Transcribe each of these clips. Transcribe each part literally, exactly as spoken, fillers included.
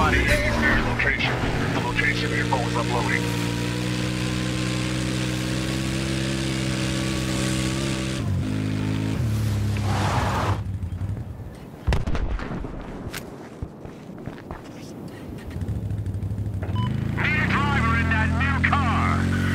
Body is near your location. The location info is uploading. Need a driver in that new car.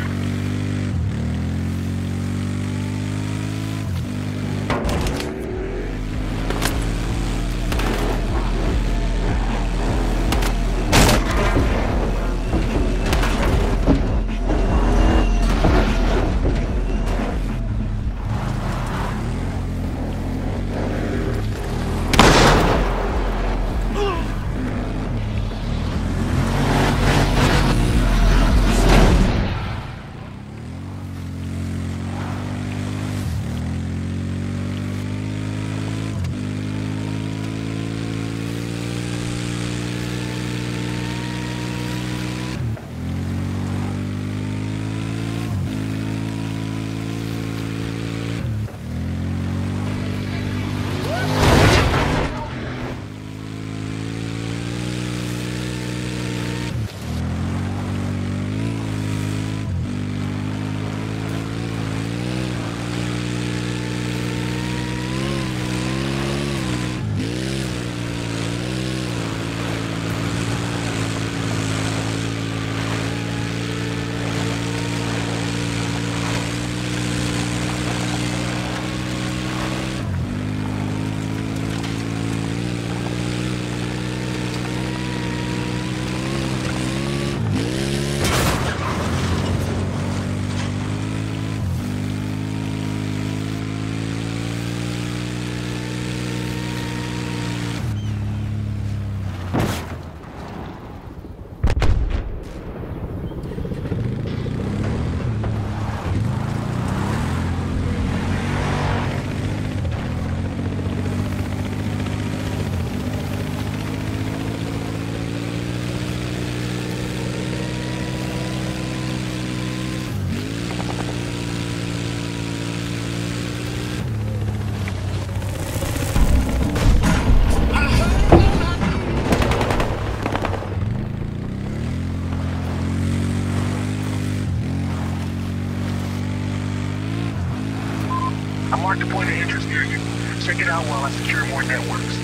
I marked a point of interest near you. Check it out while I secure more networks.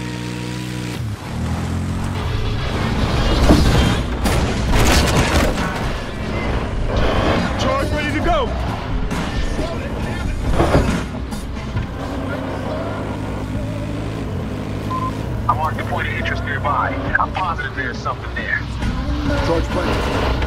Charge ready to go. I marked a point of interest nearby. I'm positive there's something there. Charge ready.